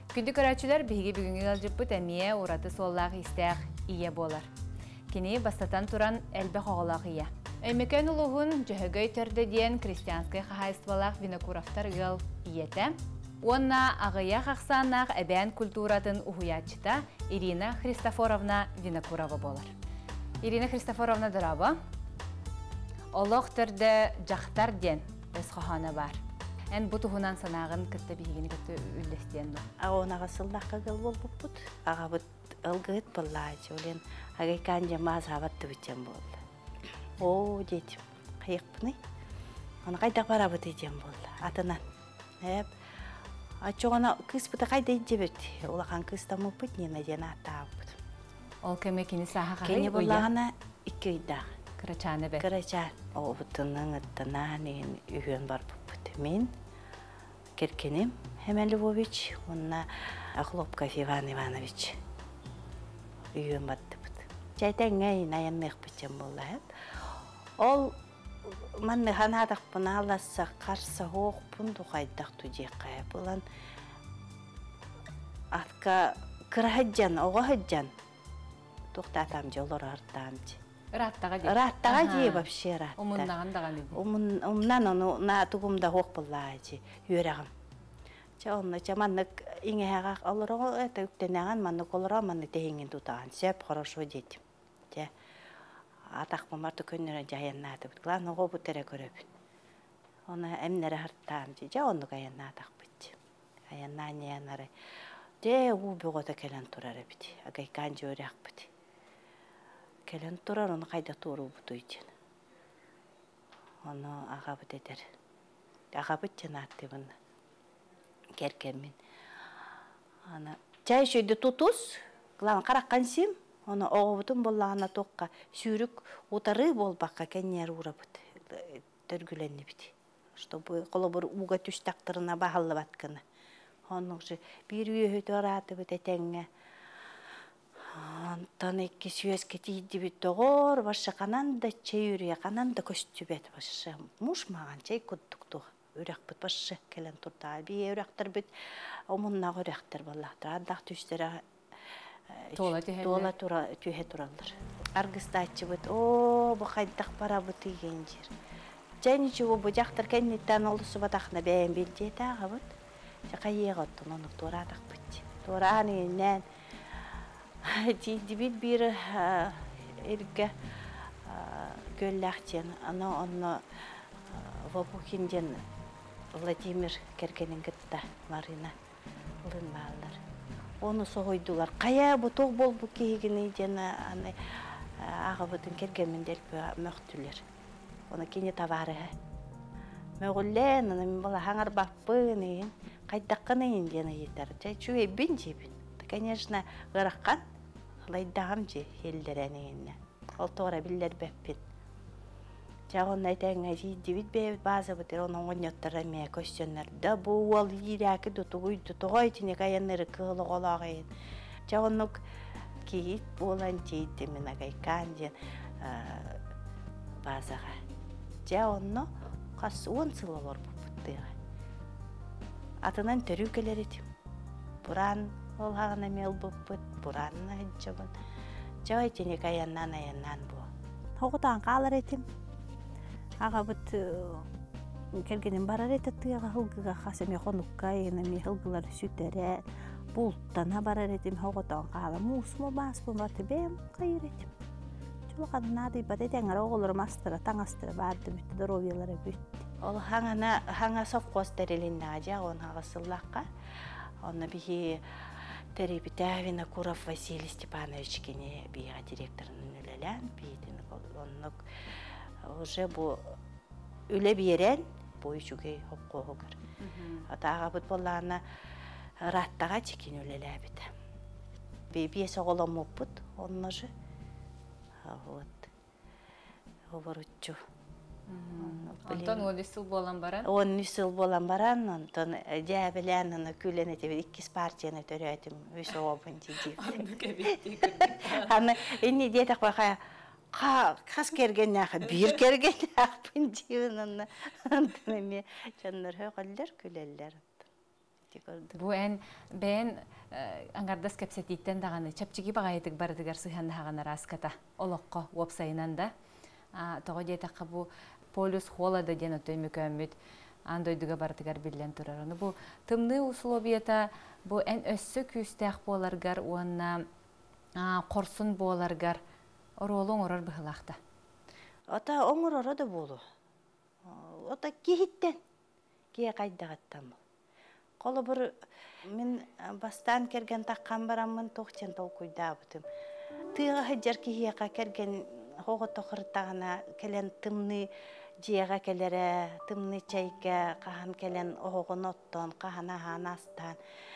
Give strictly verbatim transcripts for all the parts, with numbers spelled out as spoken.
Күнді көрәтшілер бігі бүгінгі алжыппыт әмие ұраты соллағы істәқ ие болар. Кені бастатан туран әлбі қоғылақ ие. Әмекен ұлығын жөһөгөй төрді ден крестьянскай қағайыстывалақ винокурафтар ғыл иеті. Онна ағыя қақсанақ әбән культуратын ұхуятчыта Ирина Христофоровна Винокурова болар. Ирина Христофоровна дұрабы. Олық түрді жақтар ден өз қоғаны бар. Ән бұтығынан санағын күтті бейгені күтті үлдестен ду. Ағуын ағасылдаққа ғыл бол бұт. Аға бұт ылғыт боллайчы. Олен ағайқан жамаз ғабатты бүтен болды. О, детім, қайық бұны. Оны қайдақ бара бұт еден болды. Атынан. Әп. Ачоғана күс бұты қайда еді бөт. Олақан күстамы бұт, нена ден ата бұт. Ол кәме кені саға қағай? Кені болағына екі үйдағы. Кырачаны бе? Кырачан. О, бұтының ұттынан үйен бар бұт. Мен Керкенем Хемен Львович, онна Охлопков Иван Иванович. Үйен барды бұт. Жайтан ғайын аянмеқ бұтен болды. Ол манны ханадақ бұна аласа қарса оқ бұнды қайдақ түдек қай. Бұлан атқа кырахаджан, оға хаджан. Тоқтатам жолыр артамчы. Раттаға дейі? Раттаға дейі вообще ратта. Умыннаған даған дейі? Умнан оны на тугумда хоқ бұллайчы, үйерағым. Ча оны чаманнық иңеғақ олырығы, әті үктенеген маннық олырығы манны тейінген тұтаған. Сәп хорошо детім. Атақ бұмарды көннері жайыннады бұд. Главны ғо бұтыры көрөбін. Оны әмнері артамчы. Жа оны ғайыннадақ бұд. Ғайыннан еянары. Де ұу бұғыда кәлін тұрары бұд. Ағайқан жөрек бұд. Кәлін тұрар, оны қайда тұру бұд өйден. Оны аға бұд едер. Аға бұд жан атты бұны. Керкермен. Чай шөйді тұтыз. Главны қараққан сем. Оны оғыбытын болағына тоққа сүйрік отары бол баққа кәнер ұра бұд. Түргіленні бұд. Чтобы қолы бір ұға түш тақтырына бағалы батқаны. Оның жы бір үйі ораты бұд әтәңе. Онтан екі сүйес кетейді бұд тоғыр. Башы қананда чай үре, қананда көсті бәді башы. Мұш маған чай күттік тұғы. Үрек бұд башы кәлін тұрда. Бей үректір бұд. Омыннағы үректір болақтыр. Аддақ түштері Тола түйе тұралыр. Арғыста атчы бұд, о, бұл қайдақ бара бұд еген жер. Жәні жүгі бұл жақтыр кәнеттен олысы бадақына бәйін белдейді аға бұд. Жақа еғі оттың оның торадақ бұд. Тораны енен. Дейді біт бір ергі көлләқтен. Аны оны Вапухинден Владимир Кергенің күтті Марина ұлын бағылар. Оны соғойдылар. Қая бұтоқ бол бұл кейгіні дені аға бұдың кергенмендер мөқтілер. Оны кені тавары. Мөғілен, мен бұла хаңар бақпын, қайдаққын дені етер. Жай чуе бін жебін. Конечно, ғыраққан, ғылайдағым же елдер әнегенне. Ол тоғыра білдер бәппен. Жағын айтаңа жейді бит бәйбіт базы бұтыр, оның оңеттары мәе көстенлер. Да бұл ол ерәкі тұтығыйды, тұғай тіне қаянлары қылы қолағайын. Жағынық кейт болан жейді мен ағайқан ден базаға. Жағыны қасы он сылы бар бұттыға. Атынан түрі келер етім. Бұран ол ғағына мел бұппыт, бұранына әджабын. Жағай тіне қаяннан аяннан бұл. Тоғытан қалар етім. Аға бұт кергенен барар ететті аға ғылғыға қасыме қоныққа енеме ғылғылар сүтәрі бұлттана барар етім хоғытан қалы мұсымы басымы барды бәм қайыр етім. Чулықаны нады бады тәңір оғылыр мастыры, таңастыры барды бүтті дұровиялары бүтті. Ол хаңа соққос тәрелінді ажа, оны аға сыллаққа. Оны бігі тәребі тәвіна Куров Василий Степанович кене біға директорының үлелән бейдің онық. Уже бұл үлі берен бой жүгей оққо ғығыр. Атаға бұд болағына раттаға чекен үлелі әбіді. Бейбие соғылам өппід, онына жы. Ғыбыр үтчу. Антон он үсіл болан баран? он үсіл болан баран, Антон дәбілән күлен әтебі иккіз партияны түрі әтім өсі обын дедейді. Аны кәбетті күрдік. Аны әне дедіқ бақая қас керген нәқі, бір керген нәқпін дейін. Антон әме жанлар өғілдер күлелер. Бу эн бен аңгардас кепсетиттен даганы чапчыги багайтык бардыгар сыханна хагана раската олоққа вебсайынан да того детакка бу полюс холода ден өтөмүкөмүт андойдуга бардыгар билен турар. Бу тымны условията бу эн өссө күстәк боларгар уанна корсун боларгар оролоң орор быхлакта. Ата оңор орода болу. Ота кихиттен кие кайдагаттан. Қолы бір мен бастан керген таққан барамын тоқтен толкуйда бұтым. Тыға хыджар кихияқа керген хоғы тоқырттағына келен тымны жияға келері, тымны чайға қахан келен оғын оттон, қахан ахан астан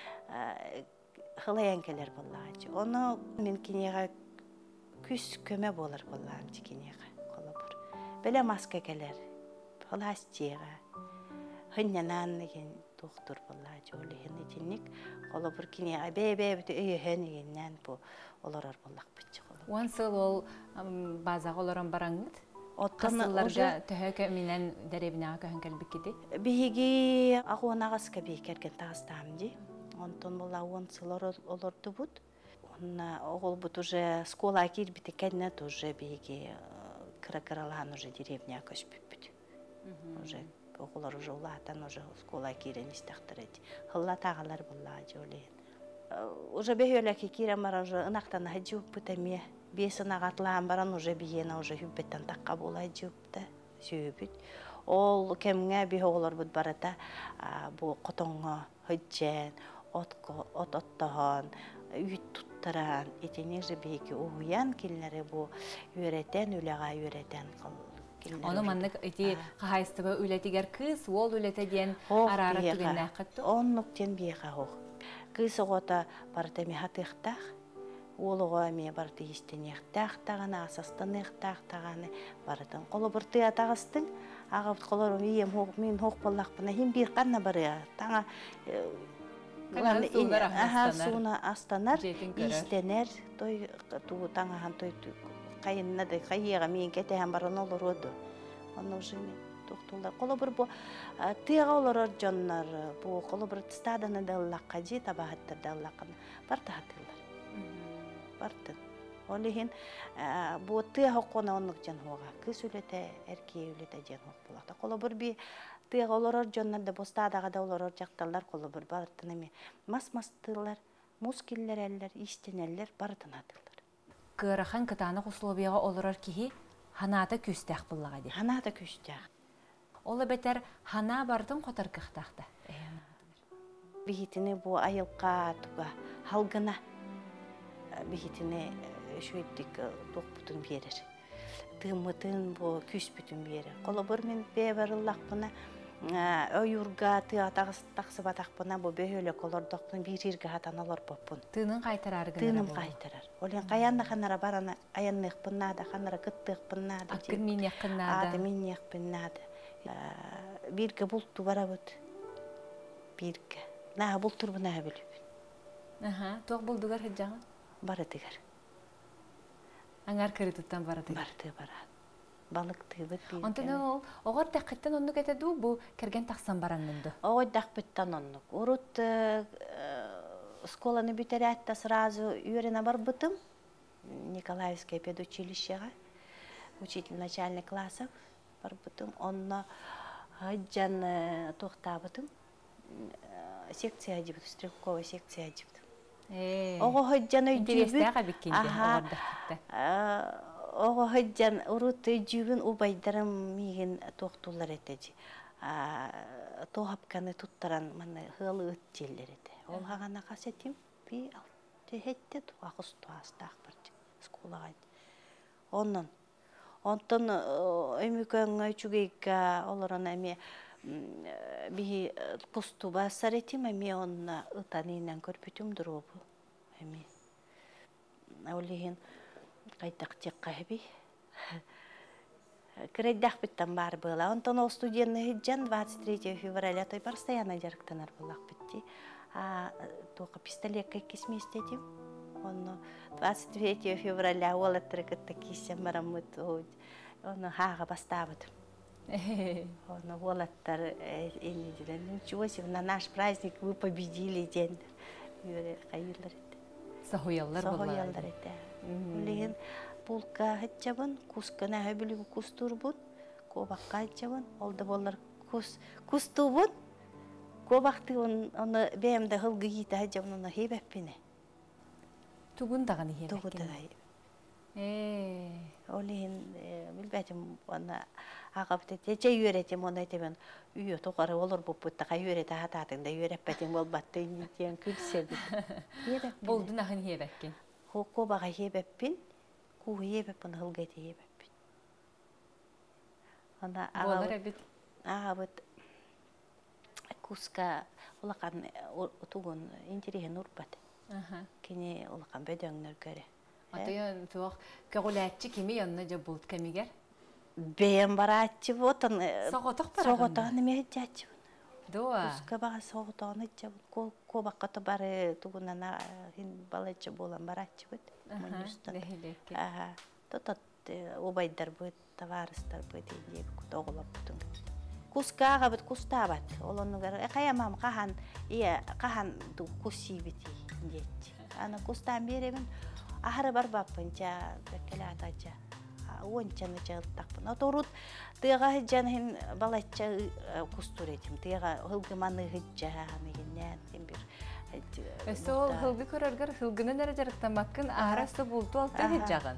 хылаян келер болағачы. Оны мен кенеға күс көме болар болағачы кенеға қолы бір. Бәлі маска келер, хылас жияға, хыннанан деген доктор болла жолы хене жинник коло бир кине бебе бит өй хенегеннен бу олорор боллак бичи коло. Он сыл ол база олорон бараңыт. Оттонларга төһөкө менен деребинага көһөн келбиккеди. Биги агонагас кеби керген тагыстамди. Онтон болла он сыл олорду бут. Онна огол бут уже школа кирбите кенне тоже биги кракаралан уже деревня көчпүп бит. Уже Оғылар уже улаатан уже школа кирен истақтырыды. Хылла тағалар бұлла жолейін. Уже бейөләкі кирен бара уже ынақтан ғаджуып бұтаме. Бесін ағатлаған баран уже бейена уже хүббеттен таққа болай жуыпты. Сүйбіт. Ол кеміңе бей оғылар бұд барата бұл қотонға ғаджен, от оттаған, үйт тұттыран. Етенек же бейкі оғыян келінері бұл үйретен, үліға үйретен қыл. Оны маннык ити қағайыстыбы үлетігер кыз, ол үлеті ден арары түгінне қытты? Он нүктен бейға оқ. Кыз оғыта барыта ме хатықтақ, ол оға ме барыта естен еқтақ тағаны, асастан еқтақ тағаны барытын. Қолы бір тыя тағыстың, ағып қолыр ем мен хоқ болақ бұна, хем бір қанна бары таңа суына астанар, естенер, таңахан той қайынна да қайыға мен кетеген барын олар оды. Оны уже мен тоқтылдар. Қолы бір бұл тыға олар жонлар, бұл қолы бір стаданы дәллаққа жи, табағаттар дәллаққаны. Барты хатылар. Бартын. Олы хен бұл тыға қоқына онық жан хоға. Күз үлеті, әркей үлеті жан хоқ болақта. Қолы бір бі тыға олар жонлар да бұл стадаға да олар жақталар. Қолы бір бартын әме мас-мастылар, мускиллер әлілер, истенелер бартын хатылар. Кырахан кытанық условияға олырар кихи ханата күстәк бұллаға де. Ханата күстәк. Олы бәтер хана бардың қотар кықтақты. Бейітіні бұл айылқа туға халғына бейітіні шөйттік тоқ бұтын берір. Тымытын бұл күс бұтын берір. Қолы бір мен бәбіріллақ бұна өйірға тақсы батақ бұна бұл бөйлі қолырдық бұна бір ерге хатан олар бұппын. Тыным қайтырар гынара Тыным қайтырар. Олен қаянны қанара барана аяннық бұннады, қанара күттік бұннады. Аққын мен еққыннады. Ады мен еқпіннады. Бірге бұлтты бара бұд. Бірге. Наға бұлтыр бұна біліп. Тоқ бұлдығар хыджаңы? Бары дығар. Аңар кірі тұттан бары дығар? Бары дығы барады. Балык тыбыт бейді. Онтаны ол, оғар тәқіттен оннық әтеді бұл керген тақсан баранынды? Оғар тәқпіттен оннық. Урут школаны бүтер әтті сразу үйеріне бар бұтым. Николаевское педучилищеға. Учитель начальный классов бар бұтым. Онны ғаджан тоқта бұтым. Секция әдібіт, стрелковая секция әдібіт. Оғы ғаджан өйдібіт. Интерестіға біккенде оғар дәқітті. Оғы ғаджан ұрут өйдібін ұбайдарым меген тоқтулар әтеді. Тоғапқаны тұттаран маны ғылы өттелер әді. Ол ғағана қасетім бей алты әтті туағыз туастақ бірді. Сколағайды. Онын. Онтын өмікөн өчігейгі оларын әме бей құсту басар етім әме онына ұтанынан көрпетімдір обы. Әме. Олеген қайтақ тек қайбей. Кірейдақ біттен бар была. Онтон ол студентный хиджан двадцать третьего февраля той постоянно жарықтанар болақ бітті. Тоқы пистолетка кесместетім. Оны двадцать третьего февраля ол әттірі кітті кесем барамыд. Оны хаға бастабыд. Оны олаттар энедилер. Ничего себе, на наш праздник вы победили ден. Юре кайырлар эт. Сахуяллар булар. Сахуяллар эт. Леген булка хэтчабын, кускана хөбүлү кустурбут, кобакка хэтчабын, олда болар кус кустубут. Кобакты он оны бемде хылгы гите хэтчабын оны хебеппине. Тугун даганы хебеппине. Тугун даганы. Э, Олин билбетим она агапты тече юретим оны айтабын. Үйө токары олор буппутта кай юрете хататында юреппетим болбатты нитен күлсебит. Болдун ахын хебеккен. Хокко бага хебеппин, ку хебеппин хылгайты хебеппин. Ана Болар бит. агабыт куска улакан тугун интереген урпат. Аха. Кини улакан бөдөңнөр көрө. Атыян туак кагулатчы кими янна же болт кемигер. Бем барачы вот он. Соготок бар. Соготок неме жачы. Дуа. Куска бага соготоны жап ко кобакка бары тугунана хин балачы болан барачы бит. Аха. Нехилекке. Ага. Тотот обайдар бит, товарыстар бит дип тоголап бутун. Кускага бит кустабат. Олонугар каямам кахан ия кахан ду кусибити дечи. Ана кустан беребин ахары бар баппынча бекелатача. Ончаны чалтакпын. Оторут тыга хижан балача кустуретим. Тыга хылгыманы хижаны генен бир. Эсол хылгы көрөргөр хылгыны нере жарыктамаккын арасы булту алты хижаган.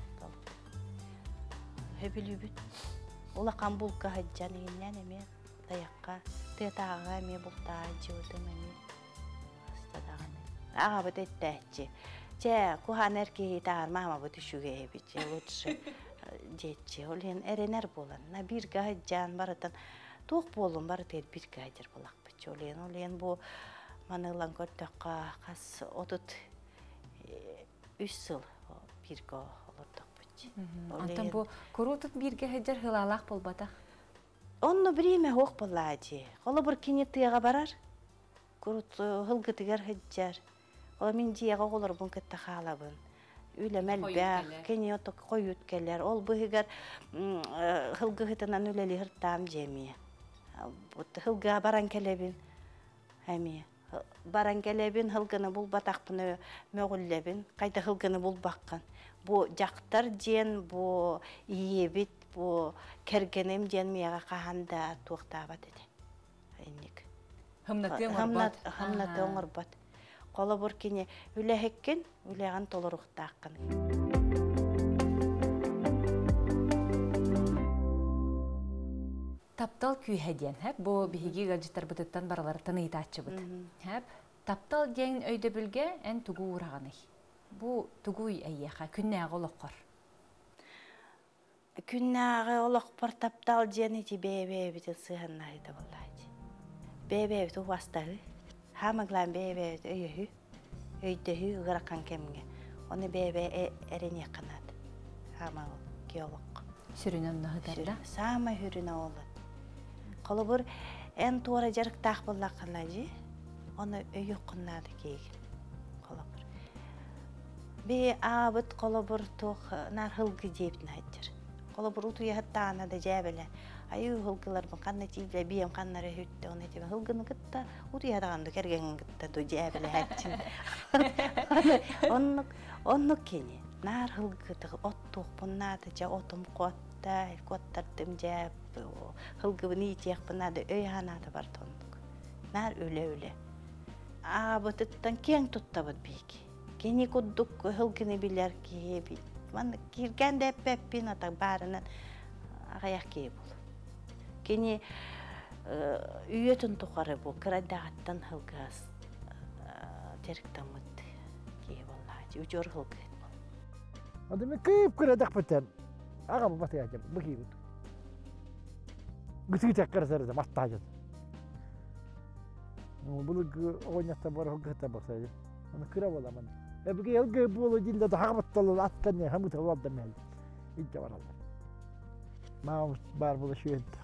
Хөбүлүбүт. Улакан булка хижаны генен эме таякка тетага эме булта жөөдүм эме. Астадаганы. Ага бит эттечи. Че кухан эркеги тагар мама бу түшүгө эбичи лучше жетчи олен эренер болан на бир гажан баратан ток болун бар тер бир гажер болак бич олен олен бу манылан көттөкка кас отут үч жыл бирге олордук бич. Антан бу курутут бирге хажар хылалак болбата. Онну бириме хок боллажы. Коло бир кинетига барар. Курут хылгытыгар хажар. Ола мен жиэға олар бұн кітті қалабын. Үйлі мәлбәқ, кені отық қойыт келер. Ол бұғығар хылғы ғытынан өлелі ғырттам жемі. Хылғыға баран келебін. Баран келебін, хылғыны бұл батақпыны мөғіллебін. Қайда хылғыны бұл баққан. Бұ жақтар жен, бұ иебіт, бұ кергенім жен меға қағанда туқтабат еді. Хымнаты оңырбат. Кола буркине үлехеккен, үлеген толоруқтаққын. Таптал күйхеден, хэп, бу биһиги гаджеттар бытыттан баралар тыныйтачы быт. Хэп, таптал ден өйді бүлге ән тугу урағаны. Бу тугуй әйеха, күннәғы олыққыр. Күннәғы олықпыр таптал ден ити бәйбәй біті сығынна еді болайды. Бәйбәй біті уастағы. Хамаглан бәйбәй өйі, өйдігі ғыраққан кемге. Оны бәйбәй әріне қанады. Хамагыл, геолог. Сүрінен нағыдарда? Сама хүріна олады. Қолы бұр ән туара жарық тақ болаққына жи, оны өйі құнады кейгін. Қолы бұр. Бей абыт қолы бұр тоқ нар хылғы дейбін айдыр. Қолы бұр ұтуя хаттағына да жәбілі. Аю хылгылар бу канна тибле бием каннары хүтте оны тиме хылгыны кытта урия даганды керген кытта ду жабеле хатчин. Оннук оннук кени нар хылгыты оттук буннады жа отум котта коттартым жап хылгыбыны итек буннады өй ханады бар тондук. Нар өлө-өлө. А бутыттан кең туттабыт бик. Кени куддук хылгыны билер ки бит. Ман киргенде пеппин ата барынан агаяк ки бул. Кені үйетін тұқары бұл, қырадағаттан хылғас теріктен мұтты кей боллады, үчір хылғы ет бол. Адымен күйіп қырадақ бітен, аға бұл баты әкем, бұл кей бұд. Гүтігі тәк қырасарызы, матта ажады. Бұл ойнақта бар хылғыта бақсайды. Оны қыра боламын. Әбіге елгі болу дейілді ғағыматталы аттан не, хамыта олады мәлді. Үйтте бар алды. Мағымыз бар бұл шүйенді.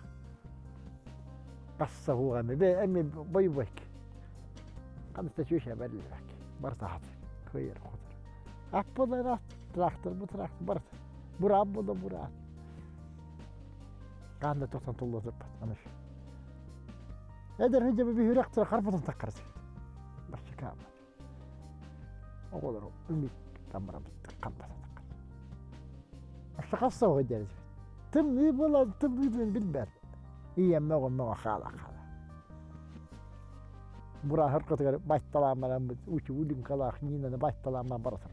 قصة هو غني بي أمي بيبك قد تشويشها باللك برتاحت كوير خطر أقبض راح تراختر بتراخت برت براب بضو برات Qanda toqsan tullu zıp. Anış. Eder hece bir hürektir karpatın takarız. Başka kalma. O kadar o. Ümit kamera karpatın takar. Başka kassa o ederiz. Tüm ne bola tüm ne bilber. İyi mi o mu xala xala. Bura her kadar baştalanmadan uçu ulun kala xinine baştalanma barasın.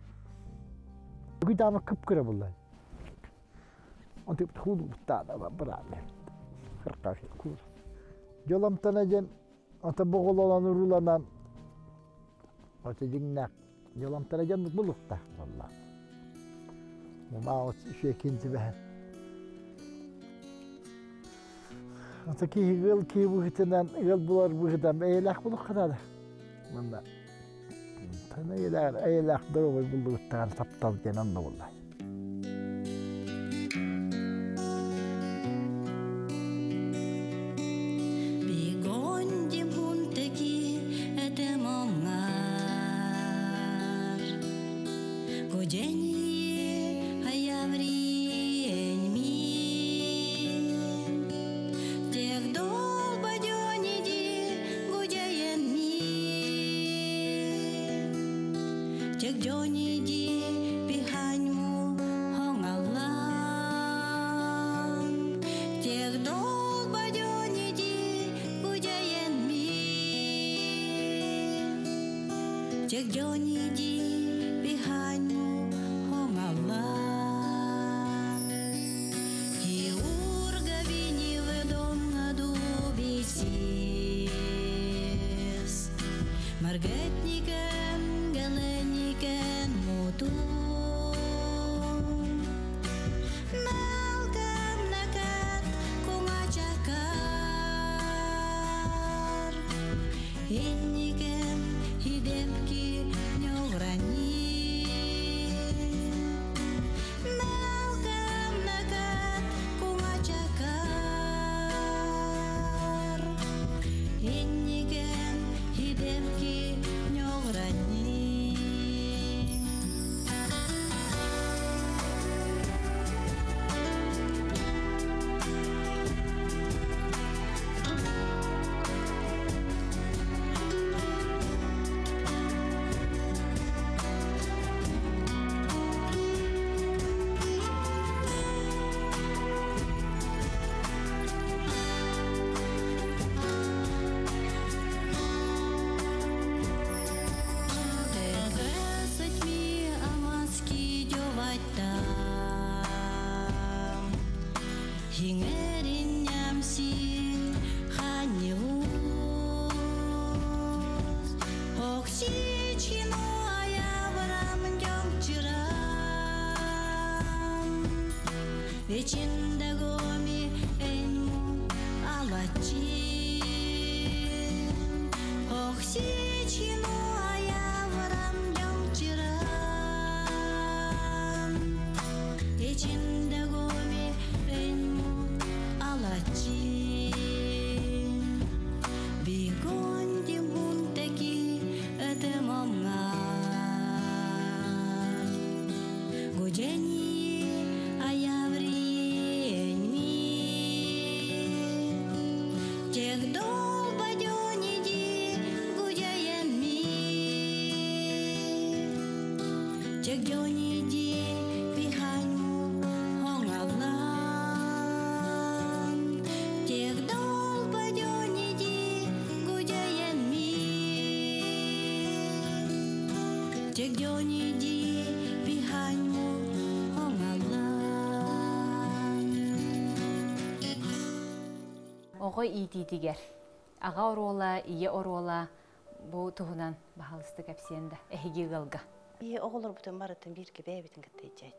Bu da kıpkıra bunlar. Onu tip tuğlu buttada var bırakma. Kırkaş kur. Yolam tanıcan ata boğul olan urulanan. Ata jinnak. Yolam tanıcan bulukta vallahi. Bu maos şey ikinci ben. Ata ki higıl ki bu hitinden higıl bular bu hitinden eylak buluk kadar da. Bunda. Tanıylar eylak durumu bulukta saptal genan da vallahi. Oğay iyitiydiger. Ağa orola, iye orola bu tuğunan bahalısты kapsiyende ehigi gılga. İyi oğulur bütün barıtın bir gibi evitin gıttayacak.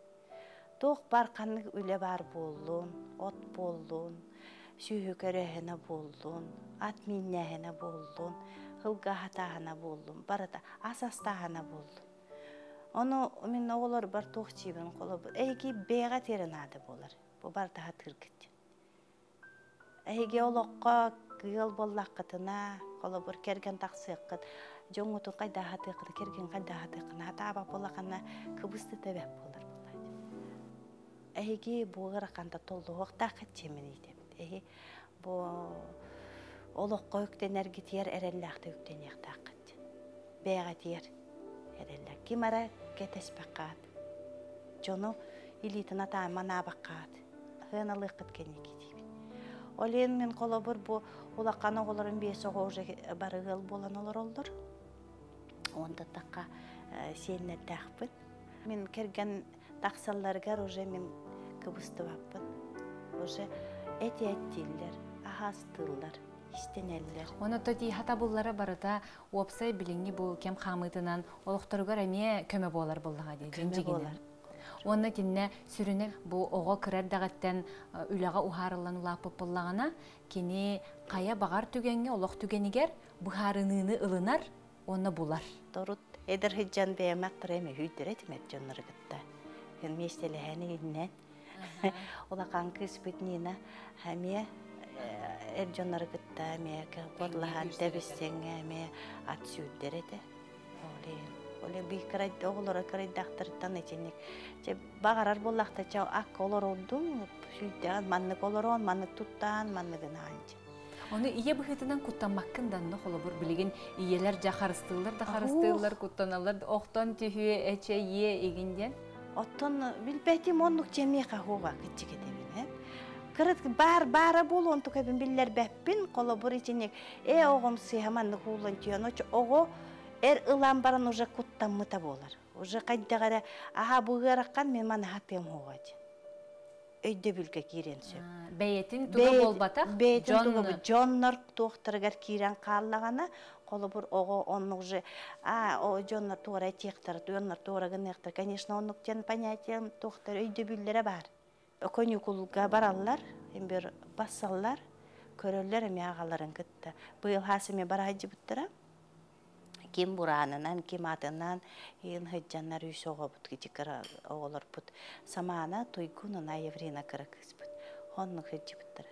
Doğuk bar kanlık üle bar bollun, ot bollun, sühü körehene bollun, at minnehene bollun, hılga hatahana bollun, barıda asastahana bollun. Onu min oğulur bar toğ çibin kolu, ehigi beyga terin adı bolar. Bu barda hatır gıtçın. Ehigi oloqqa gıyıl bollaqıtına, kolu bir kergen taqsıqıt, Joңутun qayda hatыqdı, kergen qayda hatыqına, hata abap bolaqana kıbısты tebep bolar. Эһиги бугара канда толлуок тахат чемени деп. Эһи бу олоққа үктенерги тиер эреллахта үктенек тахат. Бэга тиер эреллах. Кимара кетеспакат. Жону илитина та мана бакат. Хыналык кеткенеки дип. Олен мен колобур бу улаккан оголорун бес ого уже барыгыл болан олор олдор. Онда такка сенне тахпыт. Мен керген таксалларгар уже мен кыбыстыбаппын. Уже эти-эттиллер, ахастыллар, истенеллер. Оны тоти хата буллары барыта опсай билинги бу кем хамытынан олохторгор эме көмө болар буллага дейди. Болар. Оны тинне сүрүнө бу ого кырар дагаттан үлага ухарылан улапып буллагана кини кая багар түгенге олох түгенигер бухарыныны ылынар оны булар. Торут эдер хиджан бемак треме хүдерет мет жонноргытта. Ген местелехени иннен. Ола канкыс битнина хаме эр жонноргытта ме кодлахан дебиссенге ме атсүддерете. Оле оле би крайд оглора крайд дактыртан эченек. Же багарар боллакта ча ак олор олдум сүйдөн манны колорон манны туттан манны гынанчы. Оны ие быхытынан куттанмаккындан но холобур билеген иелер жахарыстылар да харыстылар куттаналар октон түйе эче ие эгинден. Оттон билбетим оннук жеме кахуга кичигетебин. Кырыт бар бара болон тукабин биллер беппин колобур иченек э огом сыйаманны куулан түйөн ого эр ылан баран уже куттанмыта болар. Уже кайдагара аха бугыраккан мен мана хатем хугачы. Өйдө бүлгө киренсө. Бейтин туга болбата. Бейтин туга жоннор доктургар кирен каллагана колобур ого онну уже а о жоннор тугара тектер, жоннор тугара гынектер. Конечно, оннук жен понятием доктор өйдө бүллере бар. Конюкулга бараллар, эмбер басаллар, көрөллөр эми агаларын кытты. Быйыл хасыме баражы буттара. Ким буранынан, ким атынан, ин хыджаннар үйсоға бұт кетекер оғылар бұт. Самана тойгунына еврейна кыракыз бұт. Онның хыджи бұттыр.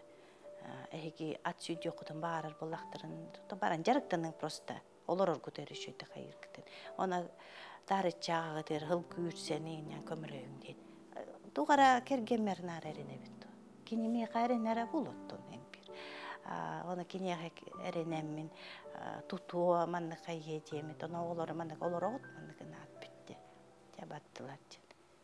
Әйгі ат сүйді оқытын бағарар болақтырын. Баран жарықтының просто. Олар оргутері шөйді қайыр кітін. Она дары чаға дер ғыл күйірсенен көмірөйін дейін. Туғара кергемерін әреріне бұтты. Кенеме қайрын әрі болуттың әмпір. Оны кенеғек әренемін тутуа манны кайге жемет, оны олары манны олар оғыт манны гына ат бітті. Жабаттылар жын.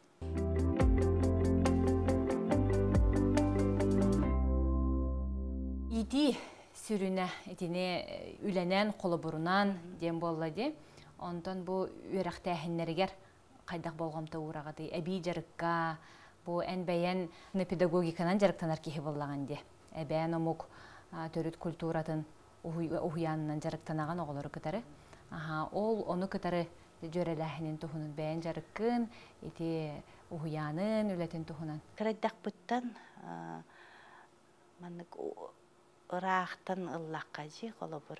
Иди сүрүнә этине үленен қолыбырынан дем боллади. Онтон бу үрәхтәһиннәргәр кайдак болгомта урагады. Әби жарыкка бу әнбәян педагогиканан жарыктанар кихи боллаган ди. Әбән омук төрүт культуратын уянынан жарыктанаган оголору кытары. Аха, ол ону кытары жөреләһинин тухунун бәйен жарыккын, ити уянын үлетин тухунан. Кырайдак буттан маннык ырахтан ыллакка жи колобур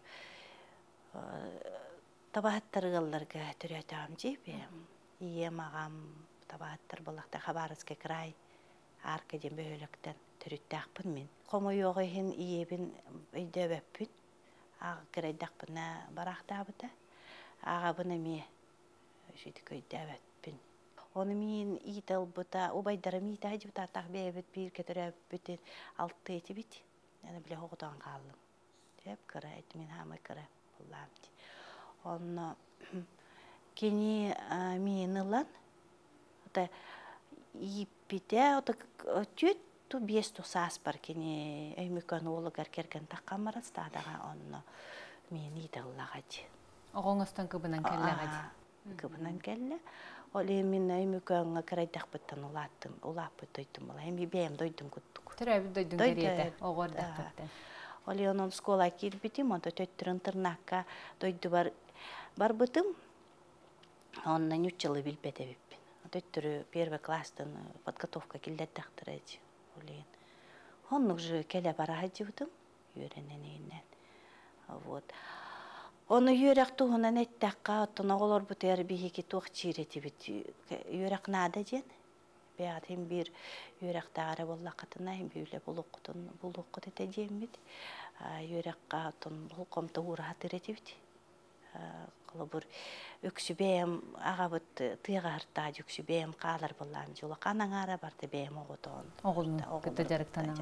табааттар гылларга төрөтөм жи бе. Ие магам табааттар болакта Хабаровский край арка дем бөлөктөн төрүттакпын мен. Комойогын иебин өйдөбөппүн. Ага кырайдакпына барактабыта. Ага буна ме жүйдүк өйдөбөппүн. Оны мен ител бута убайдарым итажы бута так бебет бир кетерөппүтүн алты эти бит. Яна биле оготон калдым. Деп кырайт мен хамы кыра булламды. Онно кени мен ылан ота ипите ота түт ту бесту сас бар кени өймүкөн ологар керген таккамара стадага онно мен ителлагач. Огоңостон кыбынан келлагач. Кыбынан келле. Оле мен өймүкөн кырайдакпыттан улаттым, улаппы тойтум була. Эми бем дойдум куттук. Төрөбү дойдум керете, огордакпыттан. Оле онон школа кирбитим, онто төттүрүн тырнакка дойду бар бар бытым. Онна үч жылы билбетебиппин. Төттүрү первый класстан подготовка килдеттактырыч. Олен. Оннук же келе баражы бытым, үйренененен. Вот. Оны үйрек туғынан әттәққа, оттын оғылар бұтыр бейеке туқ чиреті бит. Үйрек нада жен? Бәғат hem bir үйрек тағары боллақытына, hem бейлі бұлуққыт әте жен бит. Үйрекқа оттын бұл комта ұра атыр әте бит. Колобур өксү бэм агабыт тыйгартаа өксү бэм каалар буллам жула канаңара барты бэм оготон. Оғылын күтті жарықтана.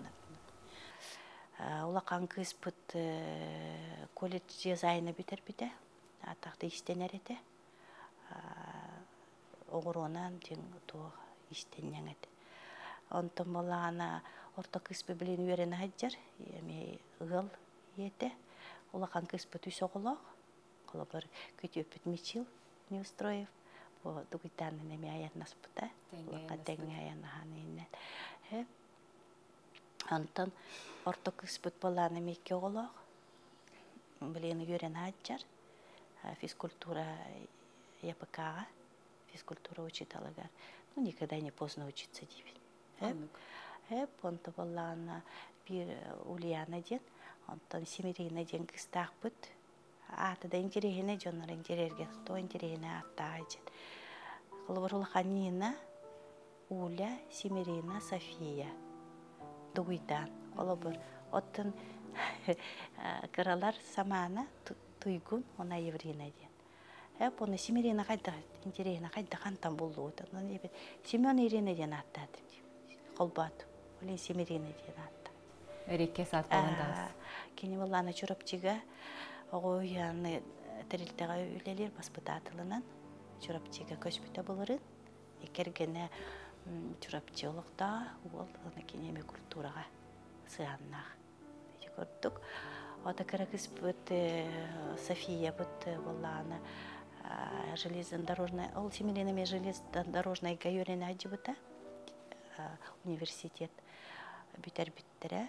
Улакан кыспыт колледж дизайны битер бите. Атакты истенер эте. Огоронан тең то истеннеңет. Онтон болана орто кыспы билен үйрен хаджар, эми ыл ете. Улакан кыспыт үс оголок. Колобур көтөпүт мичил не устроив. По дугитаны неме аян наспыта. Улака теңе аян ханынен. Антон орто кыспыт боланы мекке оголок. Билен үйрен хаджар. Физкультура ЯПК, физкультура учиталыгар. Ну, никогда не поздно учиться, дивин. Эп, он то была на bir Ульяна ден, он то семерина ден кыстак бут. А тогда интересно, джонар интересно, кто интересно оттаджет. Колобурлаха Нина, Уля, Семерина, София. Дуйдан, колобур. Оттон кыралар самана. Туйгун, она еврейна ден. Эп, он Семерина кайда, интересно, кайда хантан булду. Семен Ирина ден аттады. Колбат, олен Семерина ден атты. Эрике саат боландагыз. Кени болланы чурапчыга, огояны тирилтега үйлелер баспытатылынан, чурапчыга көчпүтө болырын. Экергене чурапчы олукта, ол кенеме культурага сыаннах. Көрдүк. Ота каракыс бут София бут болланы железнодорожная, ол Семеринами железнодорожная гайорена аджибыта университет битер биттере.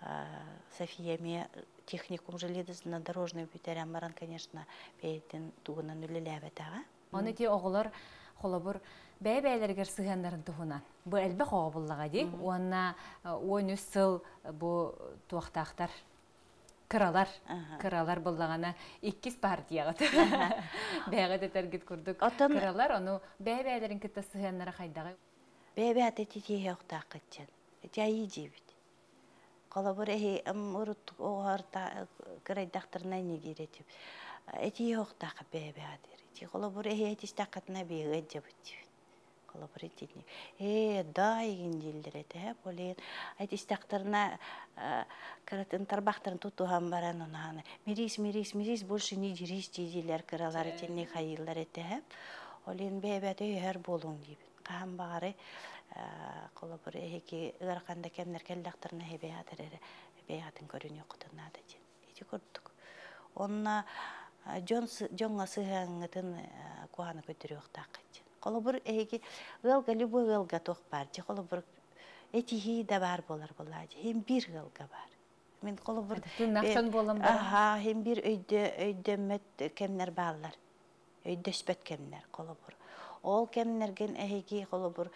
Софиями техникум железнодорожный битер амаран, конечно, бейтин тугунан үлелебетага. Оны те оғылар холобур бәй-бәйлергер сыгандарын тугунан. Бу элбе қоғабыллага ди. Уанна он үч сыл бу туақтақтар кыралар, кыралар боллагана иккис партияга. Бәйгә тәргит күрдүк. Кыралар аны бәй-бәйлерин китә сыганнары хайдагы. Бәй-бәй тетие яктак китчен. Тяй дибит. Колобур эһи урут огарта кырайдактырына не диретип. Эти яктак бәй-бәй дир. Ти колобур эһи этистакатна бәйгә дибит. Колобур этини. Э, дай гиндилдерете, болен. Этистактырына кыратын тарбактарын тутуган баран онаны. Мирис, мирис, мирис больше не дирис дилер кыралар этени хайыллар этеп. Олен бәй-бәй һәр болуң дип. Кам бары колобур эһи ырканда кемнер келдактырына бәйәтере бәйәтен көрүнү кутунады дин. Эти көрдүк. Онна Джонс Джонга сыгаңытын куаны көтөрүк такыт. Колобур эһи ылга любой ылга тох бар. Колобур этихи да бар болар булар. Хем бир ылга бар. Мен колобур тыннактан болам бар. Аха, хем бир өйдө өйдөмөт кемнер баллар. Өйдөспөт кемнер колобур. Ол кемнерген эһиги колобур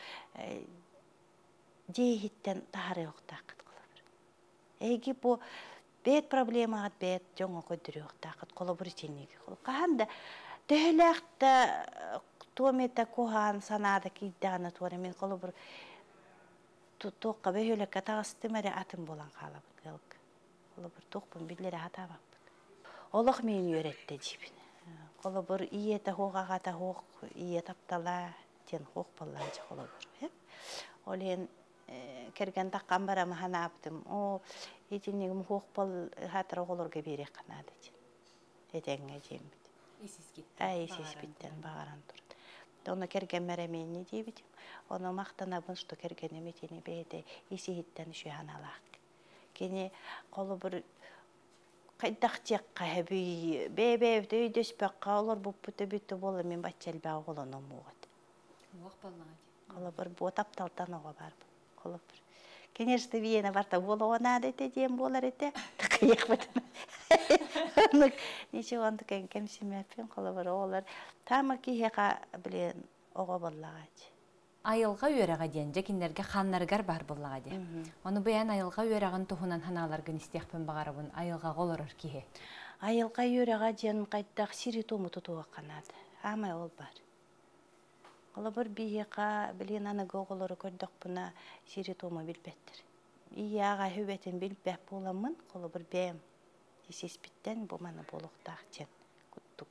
жейхиттен тахары октакыт колобур. Эһиги бу бет проблема ат бет жоңго көтөрүк такыт колобур ичинеги. Каханда төхлөктө томета кохан санада кийданы туары мен колобур тутукка бөһөлө катастымаре атым болан калап кылк. Колобур тукпун биллере атабап. Олох мен үйрөттү жибин. Колобур иете хогага та хог ие таптала тен хог болланчы колобур. Олен керген таккан барам ханаптым. О этинигим хог бол хатыр оголорго бере канады. Этеңге жембит. Исискит. Ай, исискиттен багаран тур. Оны керген меремен не дейбит. Оны мактанабын, что керген эметени бейде исихиттен үшө ханалак. Кени колобур кайдак кайби бебе дөйдөспөккө олор буппуты бүтү болу мен бачелбе оголоном мугат. Уак баллагы. Колобур бу тапталтан ого бар. Колобур. Конечно, Виена барта болона дете дем болар эте. Такыйык бутун. Ничего он такой кемсимеппен колобур олар. Тама кихека билен ого баллагы. Айылга үйрәгә дигән җәкиннәргә ханнаргар бар буллага ди. Аны бәян айылга үйрәгән тухунан ханаларга нистәхпен багарыбын айылга голорыр кие. Айылга үйрәгә дигән кайттак сиритому тутуга канат. Ама ол бар. Колобур бияка билен аны гоголоры көрдөк буна сиритому билбеттер. Ияга хүбетен билбәп буламын колобур бәм. Сеспиттен бу мана болуктак чен.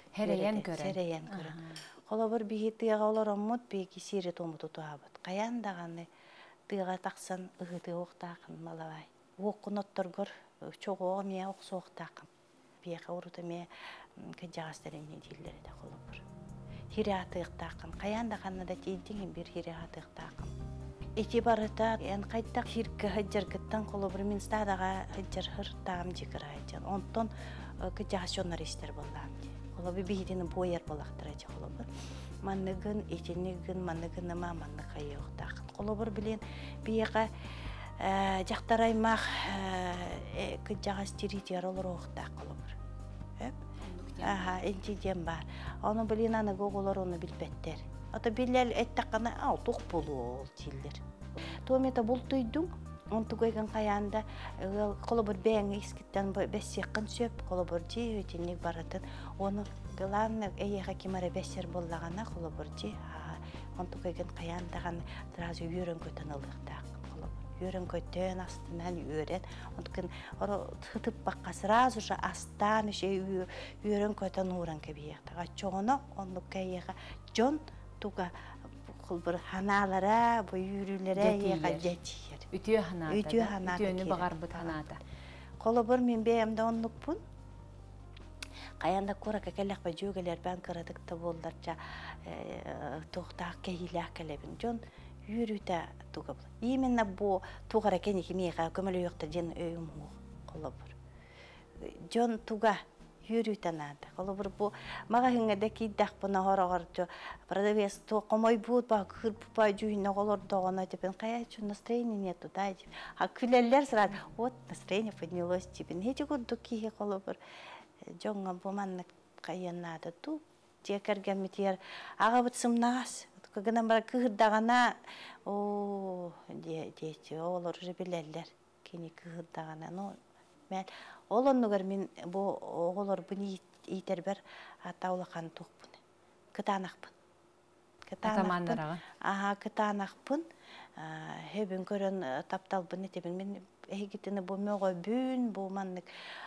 Hereyen görен. Hereyen görен. Kola bir bihi tığaga olaramut bihi siri tomutu tuhabıt. Kayan dağını tığaga taksan ıhıtı oqtaqın malavay. Oqunottor gör çok oğa miye oqsu oqtaqın. Biyaqa uruta miye kıcağızlarını dilleri de kola bir. Hiri atığıqtaqın. Kayan dağını da teydiğin bir hiri atığıqtaqın. İtibarıta en kaytak hirki hıccar gittan kola bir min stadaga hıccar hır tağım jikir aycan. Onton kıcağız şonlar işler bollam di. Kola bir bihidini boyar bolaqtıraca kola bir. Mannıgın, içinigin, mannıgın nama manны kayı oqtaqın. Kola bir bilen biyaqa jaqtaraymaq kıcağız tiritiyar olur oqtaq kola bir. Aha, entidyen var. Onu bilen anıgı oğular onu bilbetler. Ata billel ettaqana al toq bolu ol tildir. Tometa bultuydum. Ontu koygan kayanda kola bir beğen iskitten beş yakın söp kola bir ji ötenik baratın. Onu gılanı eye hakimare beşer bollagana kola bir ji. Ontu koygan kayanda kan sразу yürün köten alıqta. Yürün köten astından yürün. Ontu oro tıtıp bakka sразу же astan şey yürün köten uğran kebiyekta. Açoğunu onu kayega John tuga bir hanalara, bu yürülere yaga geçiyor. Ütüyor hanata. Ütüyor hanata. Ütüyönü bağır bıt hanata. Kolu bir min beyemde onluk bun. Kayanda kura kekelek ve cügeler ben kıradıkta bollarca toğtağ kehilak kelebin. John yürüte tuga bul. Yeminle bu tuğara keni kimiye kömeli yokta jen öyüm hu. Kolu bir. John tuga yürütenade. Kolu bir bu maga hingedeki dak buna haragarca. Продавец то комой буд ба кыр пупай жуйна голор догона депен кая чу настроение нету да. А күлелер сразу вот настроение поднялось тебе. Не чего дуки коло bir jonga bomанны каянада ту жекерге митер ага бытсымнас. Кагана бара кырдагана о де дечи олор уже билелер. Кени кырдагана но мен олоннугар мен бу оголор буни итербер атаулакан тукпун. Кытанакпын. Кытанакпын. Ага, кытанакпын. Хебин көрөн тапталбын этебин. Мен эгитини бу мөгө бүн, бу маннык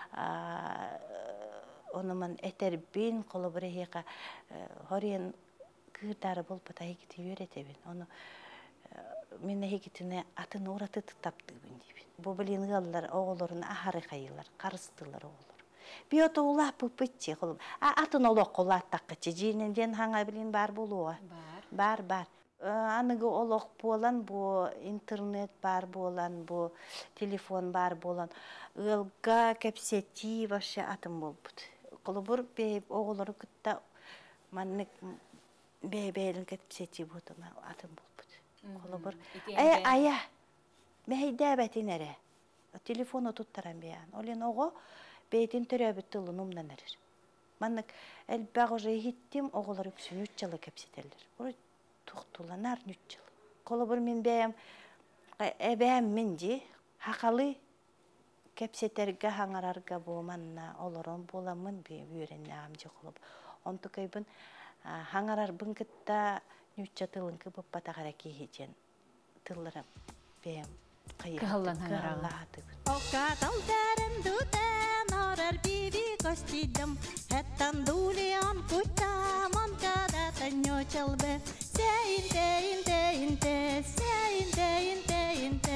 онуман этербин, коло бир эга хорен кырдары болуп ата эгити үйрөтебин. Ону мен эгитине атын ураты таптыбын дейбин. Бу билин галлар оголорун ахары кайылар, карыстылар оголор. Биото улап пыпчы кылып. А атын олок колаттакчы жиненден хаңа билин бар болуга. Бар, бар. Аныгы олок болан, бу интернет бар болан, бу телефон бар болан. Ылга кепсети вообще атын болбут. Колобур бе оголору кытта маннык бебелин кепсети бутуна атын болбут. Колобур. Ая, ая. Мейде бетинере. Телефону туттарам биян. Олен ого бейтин төрөбүт тылынымдан эрер. Маннык элбаг уже хиттим оголор үксүн үч жылы кепсетелер. Ой туктуланар үч жыл. Коло бир мен бем эбем минди хакалы кепсетерге хаңарарга болманна олорон боламын бе үйреннам же колоп. Онту кайбын хаңарар быңкытта үч тылын кыбып батагара кийген. Тылларым бем Кыһыллан хаңарага. Ока талдарым дутан орар биби костидым. Хеттан дулиан куттам онкада таньо чалбе. Сейнте, инте, инте, сейнте, инте, инте.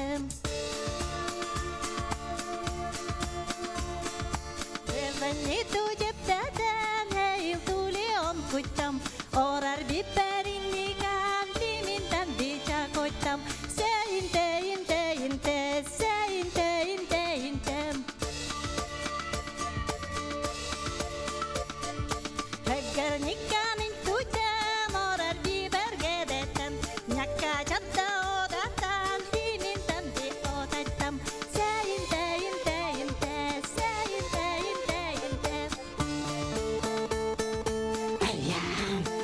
Эвани туджептадан хейл дулиан куттам. Орар биперинникан биминтан бича куттам. Сейнте, инте, инте, сейнте, инте, инте. Хэггэр никканын туджам орар бибергедеттен. Някка чатта одаттан биминтан би одаттам. Сейнте, инте, инте, сейнте, инте, инте. Айям.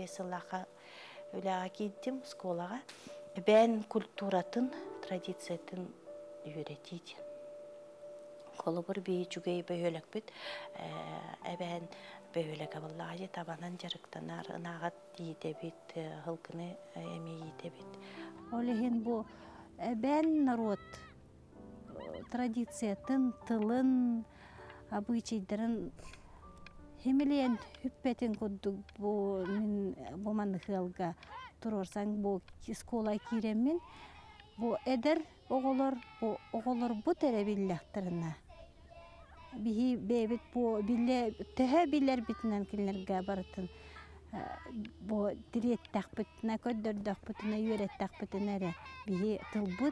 сылаха үләға киттим школаға. Бән культуратын, традициятын үйретейді. Қолы бір бей жүгей бөйлік біт, әбән бөйлік абыллағы табанан жарықтанар, ынағат дейді біт, ғылқыны әме ейді біт. Олеген бұл әбән народ традициятын, тылын, обычайдарын хемелен хүппетін көддік бұл манықылға тұрорсаң бұл скола киремен, бұл әдір оғылыр, бұл оғылыр бұл тәрәбілләқтіріна. Бихи бәйбіт бұл төхі білер бітінен келінерге барытын. Бұл диреттәқ бүтіна, көддірдіқ бүтіна, үйреттәқ бүтінәрі. Бихи тыл бұт,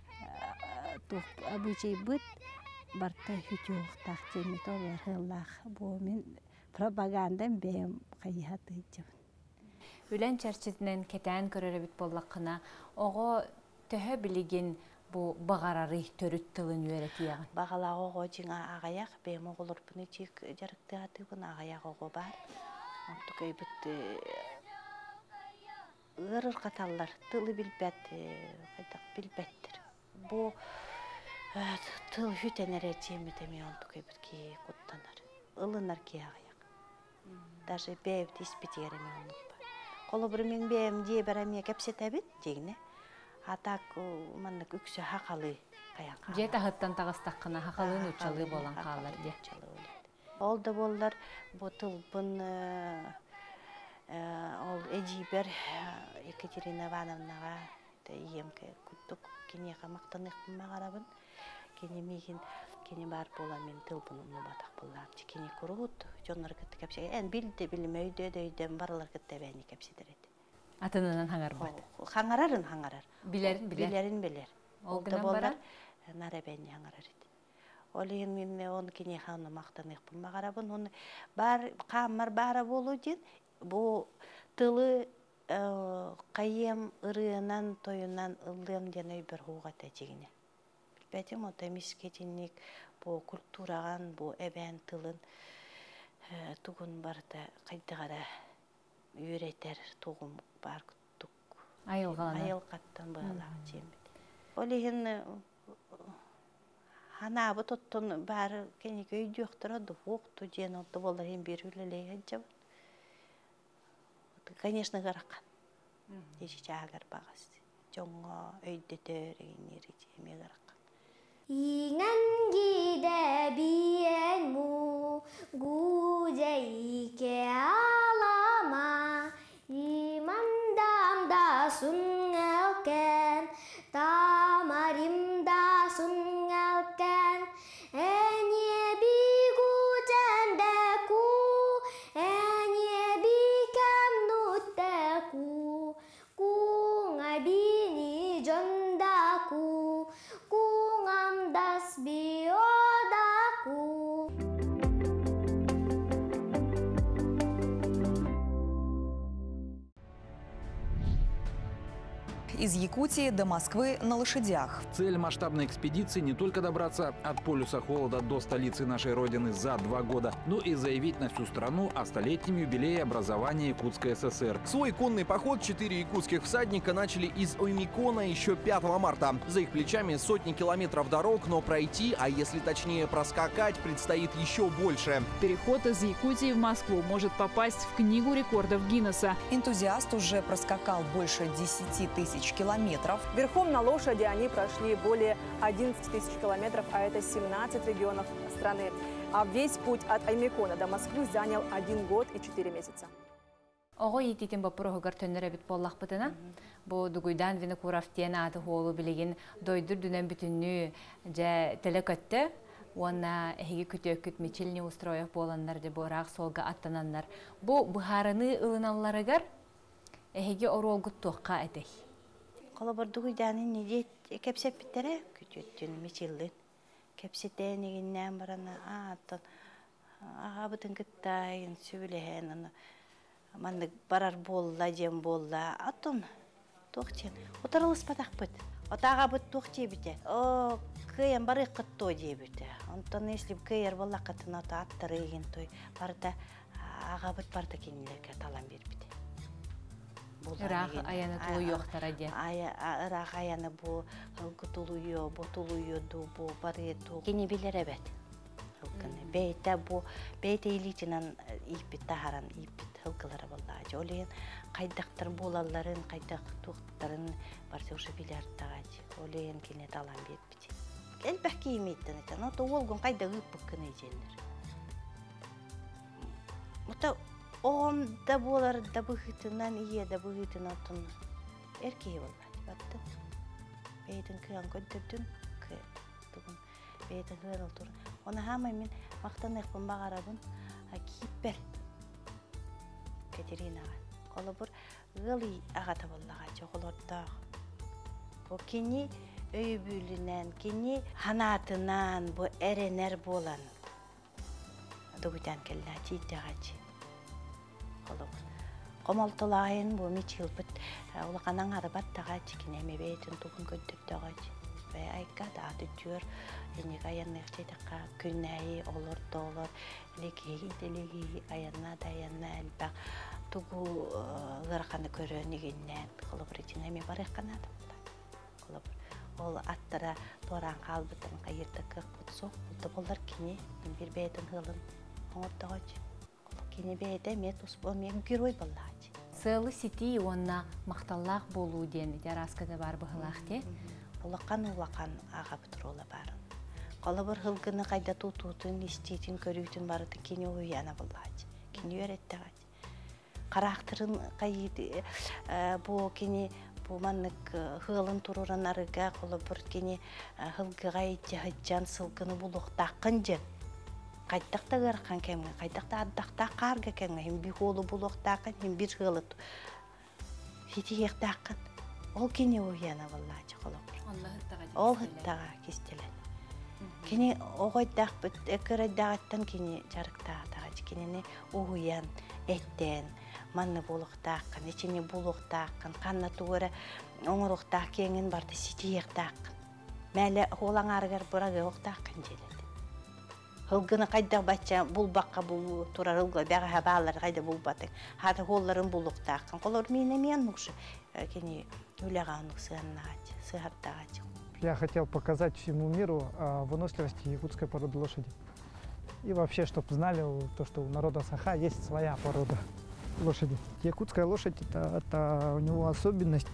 обычай бұт, барты хүті оқтақ темет олар ғыллақ. Бұл мен пропагандан бәйім қайыхаты жабын. Үлән чәрчетінен кәтән көрері біт боллаққына, оғы төхі білеген бұл бағарары төріт тылын үйереті яғын? Бағалағы оғы жыңа ағаяқ, бәйім оғылыр бұны чек жарықты аты бұны ағаяқ оғы бар. Онтық өйбітті ғырыр қаталар, тылы білбәт, қайдақ білбәттір. Бұл тыл хүтенер әтемедеме онтық өйбітке құттанар. Үлінар ке ағаяқ. Даже бәйіп деспетереме онық бар. Қолы бір мен бәйім дей бәрәме кәпсет әбет дегіне. Атак маннык үксі хақалы қаян қалар. Жет ағыттан тағыстаққына хақалын ұчалы болан қалар де. Ол да болар, бұтыл бұн ол әжибер Екатерина Ивановнаға емкі күттік кенеға мақтанық бұнма қарабын. Кене меген, кене бар бола мен тыл бұнымны батақ болам. Кене күрғыт, жонлар күтті кәпсеге. Ән білді білім өйді өйден барлар күтті бәйіне кәпседер еді. Атынынан хаңар бады? Хаңарарын хаңарар. Білерін білер? Білерін білер. Ол гынан барар? Нара бәйіне хаңарар еді. Ол ең мен оны кене қауны мақтанық бұнма қарабын. Оны бар, қамар бара болу ден, бұл тылы қайем ұрыынан, тойынан ұлым ден өйбір хуға тәтегіне. Білбәдім, ота мискетінік бұл культураған, бұл әбән тылын тұғын барды қайдығара үйретер тұғым бар күттік. Айылғаланы? Айылғаттан бұғалағы жембеді. Ол ең ханабы тұттын бары кәнек өйді өқтірады, оқты ден олды болар ең бір үлілейге жабын. Конечно, ғараққан. Еші жағар бағасы. Жоңға өйді дөрігінері жеме ғараққан. Иңан гиде биен му, гудейке алама, имандамда сүнгелкен, тамаримда сүнгелкен, әне бигу жәнде ку, әне бикем нутте ку, куңа бини жонда ку, das biodaku. Из Якутии до Москвы на лошадях. Цель масштабной экспедиции не только добраться от полюса холода до столицы нашей Родины за два года, но и заявить на всю страну о столетнем юбилее образования Якутской ССР. Свой конный поход четыре якутских всадника начали из Оймекона еще пятого марта. За их плечами сотни километров дорог, но пройти, а если точнее проскакать, предстоит еще больше. Переход из Якутии в Москву может попасть в Книгу рекордов Гиннесса. Энтузиаст уже проскакал больше десяти тысяч километров. Верхом на лошади они прошли более одиннадцати тысяч километров, а это семнадцать регионов страны. А весь путь от Оймекона до Москвы занял один год и четыре месяца. Ого ететін бапырығығыр төнері біт боллақ бұтына. Бұл дүгүйдан вені курафтен аты қолу білеген дойдыр дүнен бүтінні жа тілі көтті. Оны әйгі күті өкіт мечеліне устрояқ боланлар де бұрақ солға аттананлар. Бұл бұхарыны ылыналарығар әйгі оролғыт тоққа әдей. Қолы бір дүгүйданын неде кәпсеп біттері күтеттін мечелін. Кәпсеттен егеннен бараны атын аға бұтын күттайын сөйлеген. Манды барар болла, жем болла. Атын тоқтен. Отырылыс батақ бұт. Отаға бұт тоқте біте. О, күйен бары қытто де біте. Онтан есліп күйер болла қытын ота аттары еген той. Барда аға бұт барды кенелерге талан бер біте. була. Ырах аяны тулу yoxtara де. Ырах аяны бу хылгы тулуйо, бу тулуйо ду, бу барету. Кені билер әбет. Хылгыны. Бейте бу, бейте илитинан иппит тахаран, иппит хылгылары болла. Олен қайдақтар болаларын, қайдақ туқтарын барсы уже билер тағач. Олен кені талан бетпіте. Әлбәк кеймейттен етен, ота олғын қайда ұйып бұққын ежелер. Ота оғым да болар, да бұғытынан, ие да бұғытынан тұн әркей болады. Бәтті. Бейдің күйан көддірдің, күн. Бейдің күйан ұлтырын. Оны хамай мен мақтан әқпін бағарабын, кейіппер. Катеринаға. Қолы бұр ғылы ағата болаға, жоғылырдағы. О кені өй бүлінен, кені ханатынан бұ әренер болан. Дұғытан келі тейді ағачы. Қолы бұр. Қомалтылайын бұ мечіл бұд. Олықанан арбат тағачы, кенеме бейтін тұғын көттіпті ағачы. Бәй айқады ады түр, енек аяннық жедіққа күнәйі олырды олыр. Лекей, делегей, аянна да аянна әлбәқ. Тұғу ғырқаны көріні геннен. Қолы бұр етін әме бар еққанады. Қолы бұр. Ол аттыра торан қалбытын қайырды қық бұд соқ. Бұлды болар кене бір бәйдің ғылын оңырды ғачы. Кене бәйді мет ұспыл мен герой болағачы. Сылы сети онна мақталлақ болу ден, дәраскада бар бұғылақ де? Улақан-улақан аға бұтыр ола барын. Қолы бір ғылғыны қайда тұтутын, істейтін, көрійтін барытын кене ойяна болағачы. Кене өретті ғачы. Қарақтырын қайды бұл кене бұл маннық ғылын тұрырын арыға қолы бір кене ғылғыға етті ғыджан сылғыны бұлықтақын жен. Қайдақта ғырқан кәмін, қайдақта аддақта қарға кәмін, хем бір қолы бұлықтақын, хем бір ғылы феті еқтақын. Ол кене ойяна болағачы қолы бір. Ол ғыттаға кестелен. Кене оғайдақ бүт, әкірайдағаттан кене жарықтағатағачы. Кенені ойян, әттен, манны болықтақын, ечіне болықтақын, қанна туғыры оңырықтақ кеңін барды сеті еқтақын. Мәлі олаң арғар бұрағы оқтақын желеді. Хылғыны қайдақ бәтча бұл баққа бұл тұрар ұлға бәға хабалар қайда бұл батын. Хаты қолларын болықтақын. Қолар мені мен мұқшы кене өліған ұқсығаннағачы, сығардағачы. Я хотел показать всему миру выносливость якутской породы лошади. И вообще, чтобы знали, то, что у народа Саха есть своя порода лошади. Якутская лошадь, это, это у него особенность,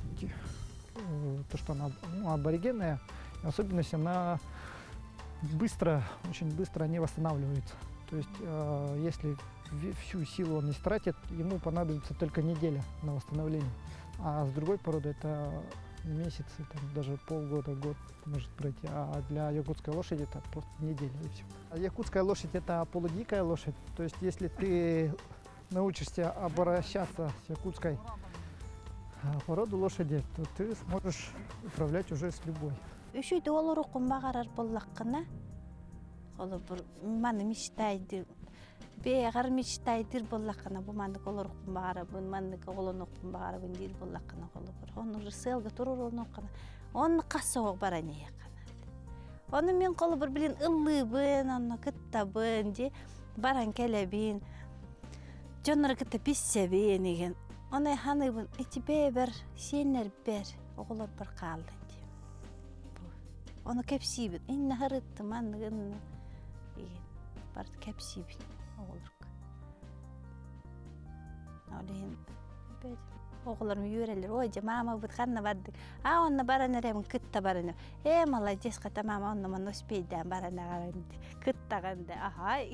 то, что она ну, аборигенная, особенность, она быстро, очень быстро не восстанавливается. То есть, э, если всю силу он не стратит, ему понадобится только неделя на восстановление. А с другой породы это месяцы, там, даже полгода, год может пройти. А для якутской лошади это просто неделя и все. А якутская лошадь это полудикая лошадь. То есть, если ты научишься обращаться с якутской породой лошади, то ты сможешь управлять уже с любой. Үшүйді олар оқын бағарар боллаққына. Олар бір маны мечтайды, бейғар мечтайдыр боллаққына. Бұл мандық олар оқын бағарабын, мандық олын оқын бағарабын дейір боллаққына қолы бір. Оны рысылға тұрыр олын оқына. Оны қасы оқ бара не еқанады. Оны мен қолы бір білін ұллыбын, оны күттабын, де баран кәләбін. Жонлары күтті писсәбін еген. Оны ханыбын, әті бәй бір, сенлер бір, оғылар бір қалды. Onu kepsibin. İnne harıttı manlığın. Bardı kepsibin. Oğulurk. Olayın. Oğullarım yöreler. Oca mama bud kanna bardık. Ha onna barana remin kıtta barana. E malay ceskata mama onna man ospeyden barana garandi. Kıtta ganda. Ahay.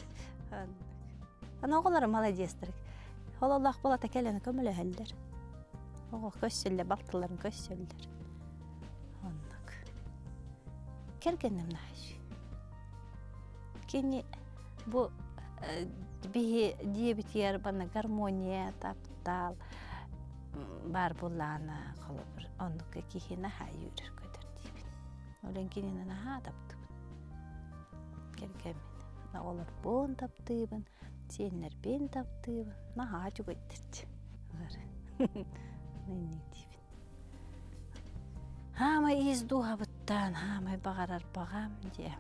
Ana oğullarım malay cestirik. Oğullah bolata keleni kömüle helder. Oğul kössüller, baltıların kössüller. Kergenim naş. Kini bu bir diyabetiyer bana garmoniya taptal bar bulana kalır. Onu kihine hayır kadar diyebin. Olen kini na ha taptı. Kergemin. Na olur bon taptı ben. Senler ben taptı ben. Na ha çok ettirdi. Var. Ne diyebin. Hama izduha buttan, hama bağarar bağam diye.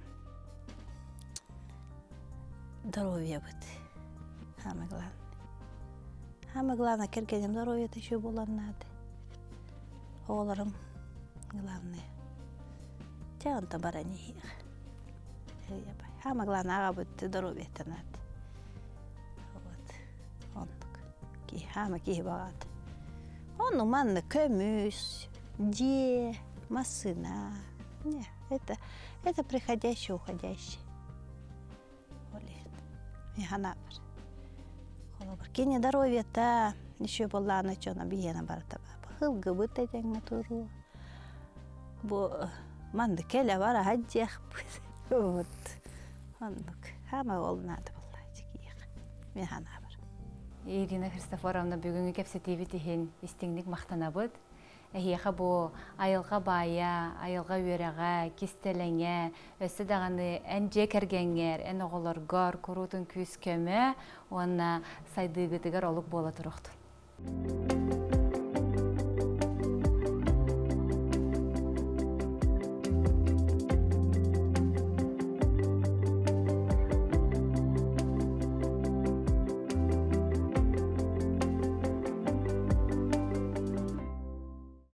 Здоровья bud. Hama glan. Хама главное кергенем здоровье еще было надо. Оларым главное. Тянта барани их. Хама главное ага будет здоровье это надо. Вот. Он ки хама ки багат. Он у манна көмүс, де, машина. Не, это это приходящее, уходящее. Олен. И хана бар. Кене здоровье та еще была на чём объена барта. Хылгы быта деңме туру. Бу манды келе бара хаджах. Вот. Ондук. Хама ол надо была чиких. Мен хана бар. Ирина Христофоровна бүгүнкү кепсетиви тихин истиңник мактанабыт. Эхиэха бу айылга бая, айылга үйрәгә, кистелеңе, өсі дағаны ән же кергенгер, ән оғыларгар, kurutun küs köme, ona saydığıtıgar olup bola turuqtu.